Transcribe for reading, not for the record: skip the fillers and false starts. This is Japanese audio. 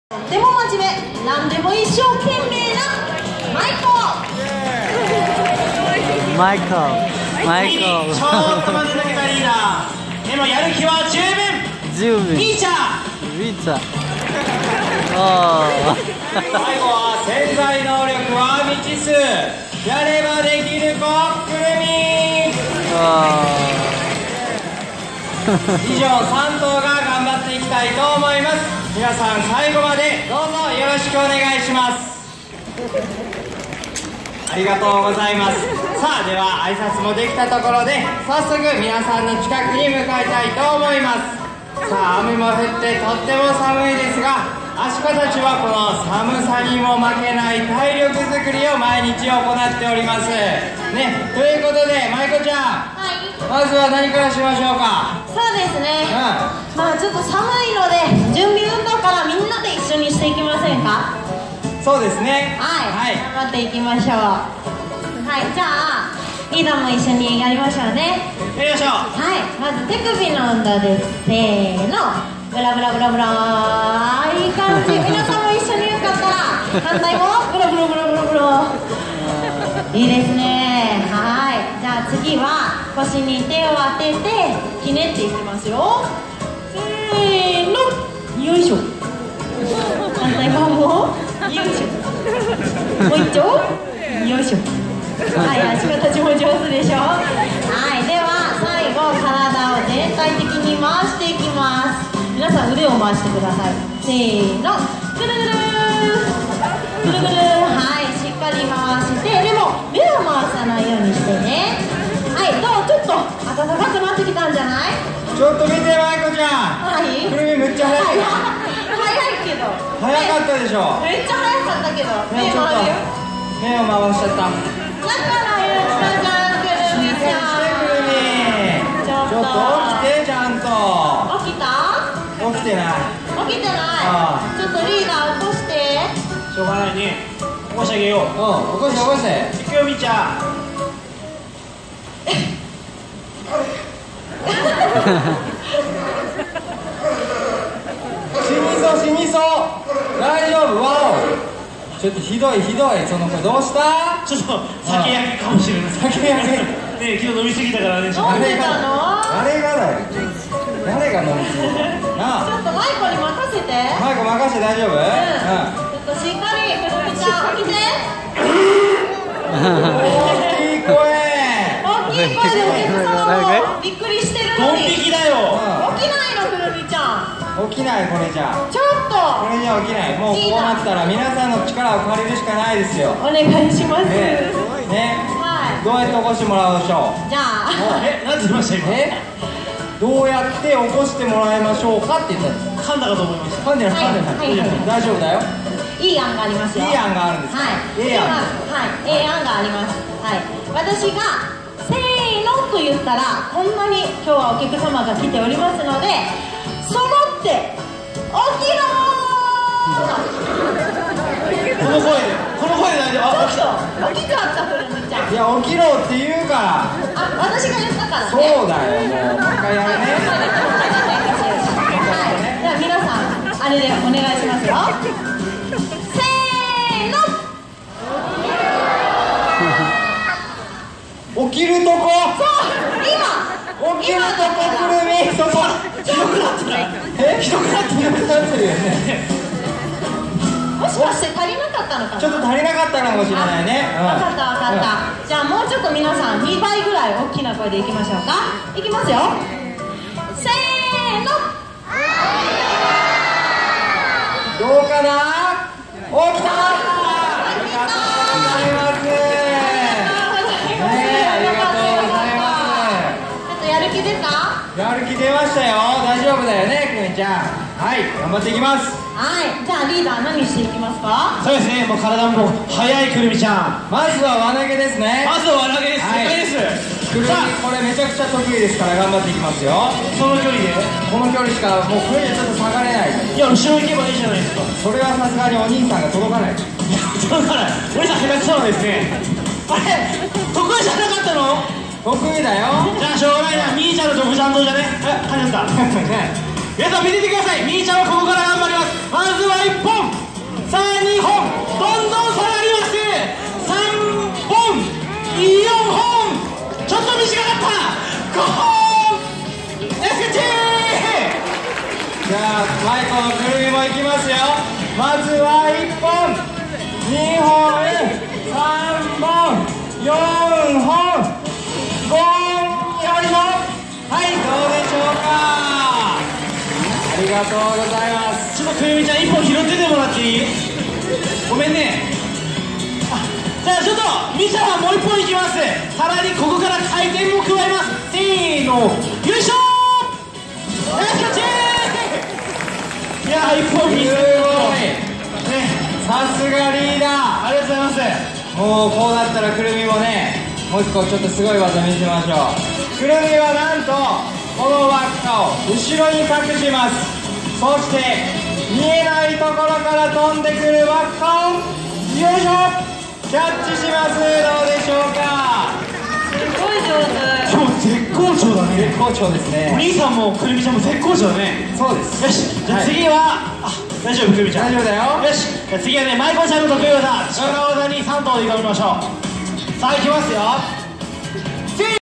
とても真面目、何でも一生懸命なマイコ。 マイコ、マイコ。 ちょっと待ってくれたリーダー。でもやる気は十分。 十分。 ピーチャー。ピーチャー。ああ。 最後は潜在能力は未知数。やればできる子くるみ。 ああ。 以上3頭が頑張っていきたいと思います。皆さん最後までどうぞよろしくお願いします。ありがとうございます。さあでは挨拶もできたところで早速皆さんの近くに向かいたいと思います。さあ雨も降ってとっても寒いですが、アシカたちはこの寒さにも負けない体力づくりを毎日行っておりますね。ということでまいこちゃん、 はい、 まずは何からしましょうか。 そうですね、まあちょっと寒いので準備運動からみんなで一緒にしていきませんか。 そうですね、 はい、頑張っていきましょう。はい、じゃあリーダーも一緒にやりましょうね。 やりましょう。 はい、まず手首の運動です。せーの、ブラブラブラブラ。いい感じ。皆さんも一緒によかったら反対もブラブラブラブラブラ。いいですね。はい、じゃあ次は腰に手を当ててひねっていきますよ。せーの、よいしょ。反対側もよいしょ。もう一丁、よいしょ。はい、足形も上手でしょ。はい、では最後体を全体的に回していきます。皆さん腕を回してください。せーの、ぐるぐるぐるぐる。はい、しっかり回して、でも目を回さないようにしてね。はい、どう？ちょっと暖かくなってきたんじゃない？ ちょっと見てまいこちゃん。 はい。 くるみむっちゃ早い。 早いけど。 早かったでしょ。 めっちゃ早かったけど。目回るよ。 目を回しちゃった。 だからゆうちかちゃん、くるみちゃん。 ちょっと起きて、ちゃんと。 起きた？ 起きてない。 起きてない。ちょっとリーダー起こして。 しょうがないね。起こしてあげよう。起こして起こして。いくよみーちゃん。死にそう死にそう。大丈夫。わお。ちょっとひどいひどい。その子どうした？ ちょっと酒焼けかもしれない。 酒焼け。 ね、昨日飲みすぎたからね。 飲んでたの？ 誰がだよ。誰が飲みすぎた？なあ。 ちょっとマイコに任せて。 マイコ任せて大丈夫？ ちょっとしっかり、くるみちゃん起きて。 大きい声。 大きい声でお客様もびっくりしてるのに。 ドン引きだよ。 起きないの、くるみちゃん。 起きないこれじゃ。 ちょっと。 これじゃ起きない。もうこうなったら皆さんの力を借りるしかないですよ。 お願いします。 ね。 はい。 どうやって起こしてもらいましょう。 じゃあ。 なんて言いました今。 どうやって起こしてもらいましょうかって言ったんです。 噛んだかと思いました。 噛んでない噛んでない。大丈夫だよ。 いい案がありますよ。 いい案があるんですか。 はい。 いい案。 はい。いい案があります。はい。私がせーのと言ったら、こんなに今日はお客様が来ておりますので、揃って起きろー。 この声で大丈夫。 ちょっと大きくあったくるみちゃん。 いや起きろって言うから。 私が言ったからね。 そうだよ。もう一回やるね。 はい。では皆さんあれでお願いしますよ。せーの。 起きるとこ。 そう。今。 起きるとこくるみ。そこ。 ひどくなってない。 ひどくなってるよね。 もしかして足りなかったのかな。 ちょっと足りなかったかもしれないね。 分かった分かった。じゃあもうちょっと皆さん2倍ぐらい大きな声でいきましょうか。いきますよ。せーの。 どうかな。起きた。ありがとうございます。ありがとうございます。 ちょっとやる気出た？ やる気出ましたよ。大丈夫だよね、くみちゃん。はい、頑張っていきます。 はい、じゃあリーダー何していきますか？ そうですね。もう体も速いくるみちゃん。 まずは輪投げですね。 まずは輪投げです。 はい正解です。 くるみこれめちゃくちゃ得意ですから頑張っていきますよ。 その距離で。 この距離しかもうくるみちゃんちょっと下がれない。 いや後ろ行けばいいじゃないですか。 それはさすがにお兄さんが届かない。 だから俺さん下手くそなんですね。あれ得意じゃなかったの？ 得意だよ。 じゃあしょうがないな。みーちゃんの独占道じゃね。噛んじゃった。皆さん見ててください。みーちゃんはここから頑張ります。まずは1本。 ナイスキャッチ。 じゃあマイコのくるみもいきますよ。まずは1本2本3本4本5本よいしょ。はい、どうでしょうか。ありがとうございます。 ちょっとくるみちゃん1本拾っててもらっていい？ごめんね。じゃあちょっとみちゃんはもう1本いきます。さらにここから回転も加えます。せーの、よいしょー。ナイスキャッチー。いやー、1本見せる。 さすがリーダー、 ありがとうございます。 もうこうなったらくるみもね、もう一個ちょっとすごい技見せましょう。くるみはなんとこの輪っかを後ろに隠します。そして見えないところから飛んでくる輪っかをよいしょキャッチします。どうでしょうか。 すごい上手。 今日絶好調だね。 絶好調ですおね。 兄さんもくるみちゃんも絶好調だね。 そうです。 よし、じゃあ次は、大丈夫くるみちゃん。 大丈夫だよ。 よし、じゃあ次はね、マイコちゃんの得意技、力技に3投で挑みましょう。さあ、いきますよ。